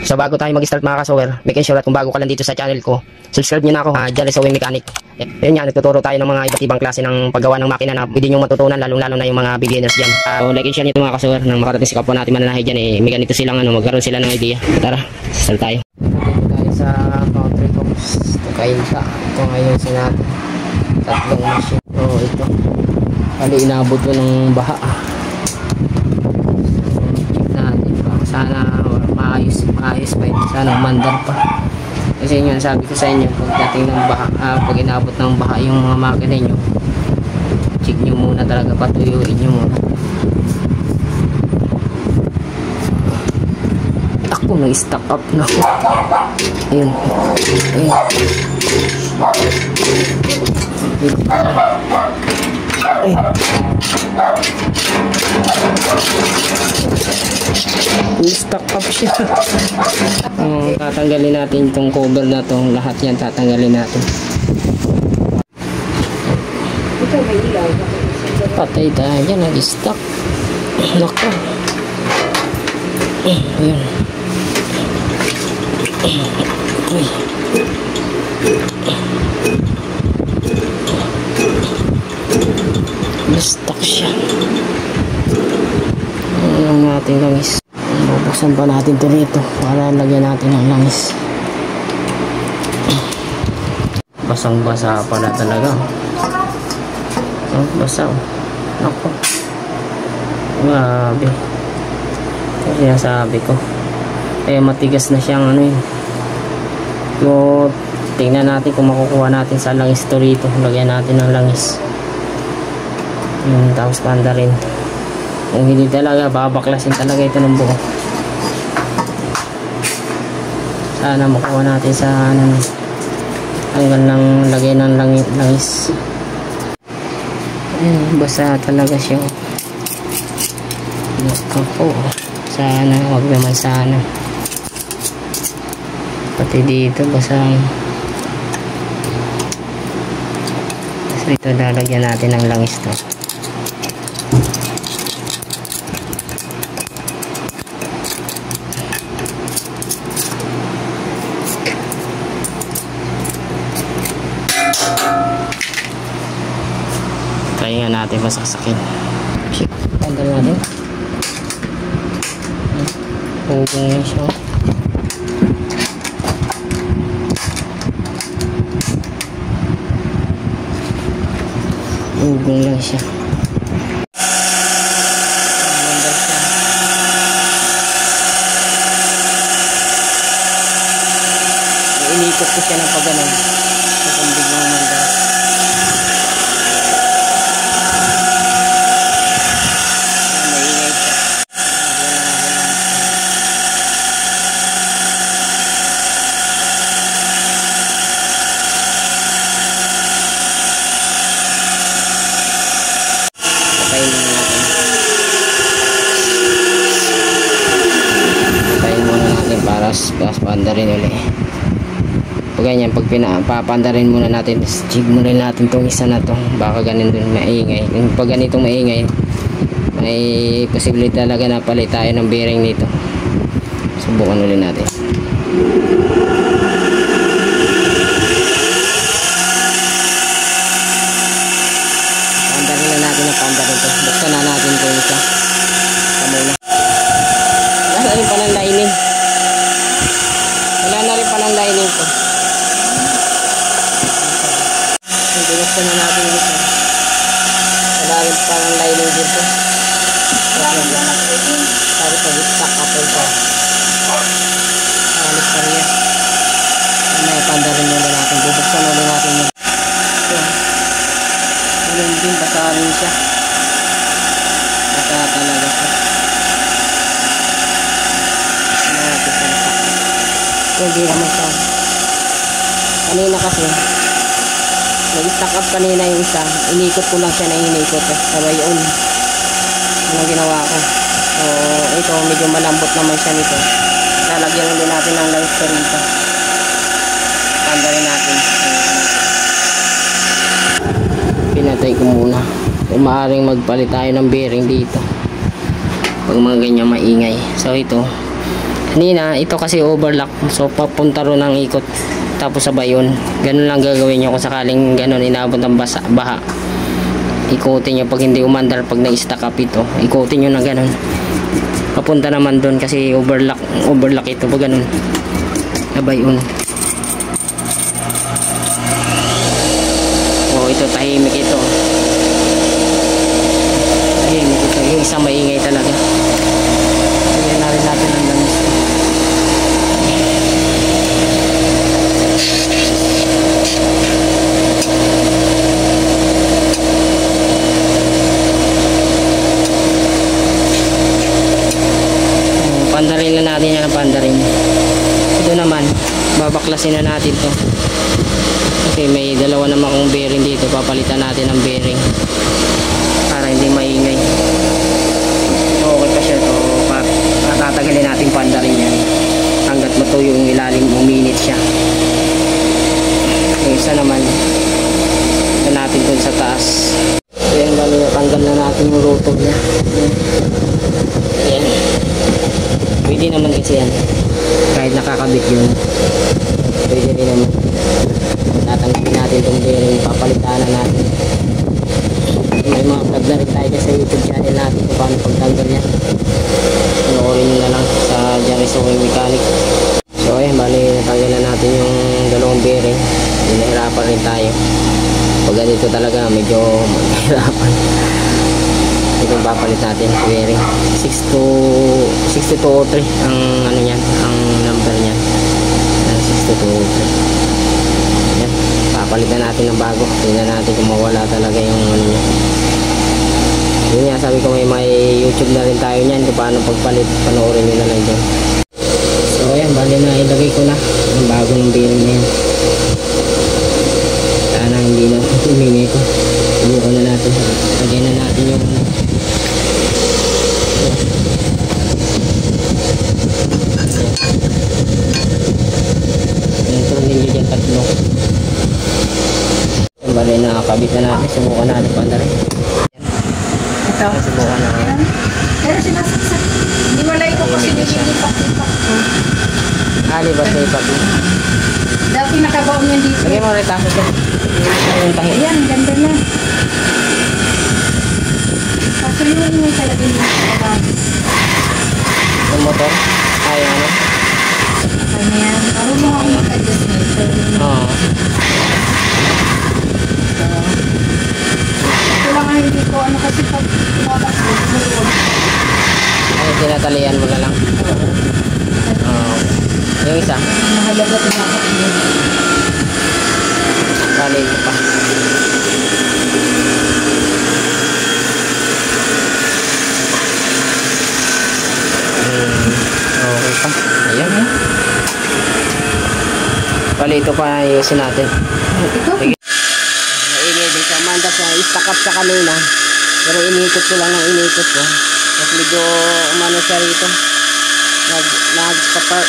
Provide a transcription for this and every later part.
So bago tayo mag-start mga kasower, make sure at kung bago ka lang dito sa channel ko, subscribe nyo na ako, Jolly Sewing Mechanic. Yun nga, nagtuturo tayo ng mga iba't ibang klase ng paggawa ng makina na pwede nyo matutunan, lalong-lalo na yung mga beginners dyan. So like and share nyo mga kasower, nang makarating si kapwa natin mananahay dyan, may ganito silang magkaroon sila ng idea. Tara, start tayo. Dito tayo sa country homes. Ito kain ka. Ito ngayon sinabi. Tatlong machine. So ito. Kali inabot ko ng baha. Sana maayos pa ito. Sana umandar pa. Kasi yun sabi ko sa inyo, pagdating ng baha, pag inabot ng baha yung mga makina nyo, check nyo muna talaga, patuyuin nyo muna. Ako nag-stack up na ako. Ayun. Ayun. Ayun. I-stack up siya. Tatanggalin natin itong cover na to. Lahat yan tatanggalin natin. Ito may ilaw. Patay tayo dyan. Nag-stack. Nako. Ayun. Okay. I-stack siya. Ang natin langis. Bubuksan pa natin ito rito para lagyan natin ng langis. Basang basa pala talaga. Basa. Ako. Grabe. Kaya sabi ko. Kaya matigas na siyang ano yun. So, tingnan natin kung makukuha natin sa langis ito rito. Lagyan natin ng langis. Tapos panda rin. Kung hindi talaga, babaklasin talaga ito ng buo. Sana makuha natin sa ano, hanggang lang lagay ng langis. Ayun, basa talaga siya. Ako, sana, wag naman sana. Pati dito, basa. Tapos ito, lalagyan natin ng langis to. Try nga natin masaksakin. Tanggal natin. Hugong yan siya. Hugong lang siya. Inikot ko siya ng pagganon. Sa kumbig ng mandar. Papanda rin ulit. Pag ganyan, pag papanda rin muna natin, jig muna natin itong isa na to. Baka ganun dun maingay. Pag ganitong maingay, may posibilidad talaga na palit tayo ng bearing nito. Subukan ulit natin. Panda rin na natin ang panda rin to. Buksan na natin itong isa. Kamuna. Wala rin pa ng lining. Wala na rin palang lining ko. Binuksan na natin dito. Wala rin palang lining dito. Sabi pa gitsak kapal pa. Alis pa rin yan. May panda rin muna natin. Bubuksan ulit natin yun. Ganun din. Basa rin siya. Basa talaga siya. Hindi naman siya. Kanina kasi nag-stack up kanina yung isa. Inikot ko lang siya na inikot. Sabay yun. Ano ginawa ko. So ito medyo malambot naman siya nito. Lalagyan ulit natin ng langis rito. Panda rin natin. Pinatay ko muna. Kung maaaring magpalit tayo ng bearing dito. Pag mga ganyan maingay. So ito Kanina, ito kasi overlock. So, papunta ron ng ikot. Tapos sabay yun. Ganun lang gagawin nyo kung sakaling ganun inabot ng baha. Ikutin nyo pag hindi umandar, pag na-stack up ito. Ikutin nyo na ganun. Papunta naman doon kasi overlock ito pag ganun. Sabay yun. Oh, ito tahimik ito. Tahimik ito. Yung isang maingay talaga. Lagyan na rin natin ang langis. Pandarin na natin yan ang pandarin. Ito naman, babaklasin na natin to. Kasi may dalawa naman kong bearing dito. Papalitan natin ang bearing para hindi maingay. Okay pa siya to. Tatagalin natin pandarin yan hanggat matuyo yung ilalim, uminit siya. Yung isa naman ito natin dun sa taas. Ayan, bali natanggal na natin yung rotor niya. Ayan, pwede naman kasi yan kahit nakakabit yun, pwede rin naman. Tatanggalin natin itong bearing, papalitan na natin. May mga vlog na rin tayo sa YouTube channel natin kung paano pagtanggal yan. Panoorin nyo na lang sa Jerry's Owing Mechanic. So ayan, bali natanggal na natin yung dalawang bearing. Nahirapan rin tayo pag ganito talaga, medyo mahirapan. Ito yung papalit natin, bearing 6203 ang ano yan, ang number niya. 6203. Yan, papalitan natin ng bago. Tingnan natin kung mawala talaga yung ano niya. Yun nga, sabi ko may YouTube na rin tayo niyan kung paano pagpalit. Panoorin nyo na lang dyan. So ayan, bali na ilagay ko na ang bago ng bearing na yan. Sana hindi na umingay ko. Subukan na natin. Lagyan na natin yung yung tornilyo dyan, tatlo. Bali na nakakabit na natin. Subukan natin pa na rin. Ito. Subukan na. Ayan. Pero sinasaksak. Hindi malay ko kasi nilipak-lipak ko. Ali ba sa ipak mo? Dati nakabaon yan dito. Lagyan mo rin tapos yan. Yung tahi. Ayan, ganda na. Kaso yung talaga yung nakabas. Yung motor. Ay, ano? Kanya yan. Marunong ako mag-adjust nito. Oo. Ito lang nga hindi ko ano kasi pag tumabas ko. Ay, tinatalian mo na lang. Oo. Yung isa. Mahalaga tumakas mo. Tali ko pa. Okay pa. Ayan eh. Bali ito pa ayusin natin. Ito? Maingay din sa Amanda sa stack up sa kanina. Pero inikot ko lang ng inikot ko. Tapos medyo umano siya rito. Nag-spark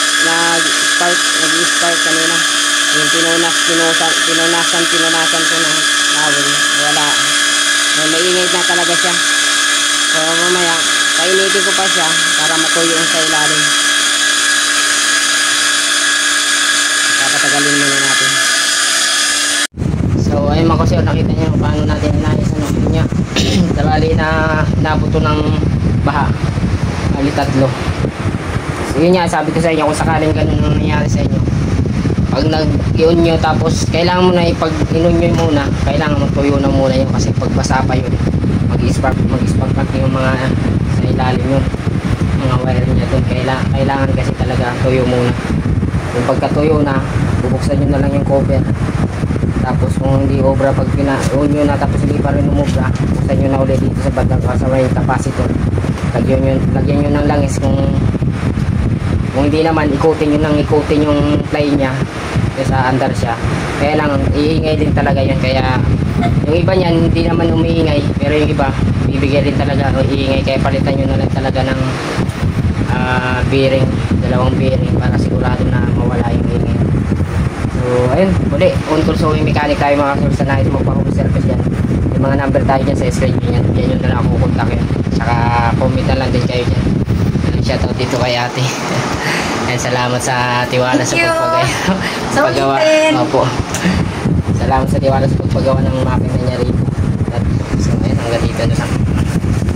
kanina. Yung pinunasan ko ng lawin. Wala. Maingay na talaga siya. So mamaya, painitin ko pa siya para matuyo yung sa ilalim. Papatagalin muna natin. So ayun mga kusyo, nakita niyo paano natin inayos ano niya. Dabali na nabuto ng baha. Bali tatlo. So yun nga, sabi ko sa inyo kung sakaling ganun ang nangyari sa inyo. Pag nag-ion nyo tapos kailangan mo na ipag-inon nyo muna, kailangan matuyo na muna yun kasi pag basa pa yun, mag-spark yung mga sa ilalim yun, mga wire niya doon. Kailangan kasi talaga tuyo muna. Yung pagkatuyo na, bubuksan nyo na lang yung cover. Tapos kung hindi obra, pag pina-on nyo na tapos hindi pa rin umobra, buksan nyo na ulit dito sa bandang kasama yung capacitor. Lagyan nyo ng langis. Kung hindi naman, ikutin yung play niya kasi andar siya. Kaya lang, iingay din talaga yun. Kaya yung iba niyan hindi naman umiingay, pero yung iba bibigyan din talaga o iingay. Kaya palitan nyo na lang talaga ng bearing, dalawang bearing para sigurado na mawala yung ingay. So ayun, muli, on Tools Owing Mechanic tayo mga tools na ito magpa-home service yan. Yung mga number tayo dyan sa screen nyo yan, dyan yun na lang ako kontak yun. Saka comment na lang din kayo dyan. shoutout dito kay ate. And salamat sa tiwala sa Thank you. Sa paggawa. ulitin. Opo. Salamat sa tiwala sa pagpagawa ng makina niya rito. At so, ayun, hanggang dito na lang.